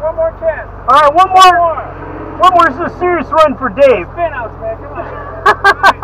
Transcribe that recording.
one more chance. All right, one more. One more. This is a serious run for Dave. Spin outs, man. Come on.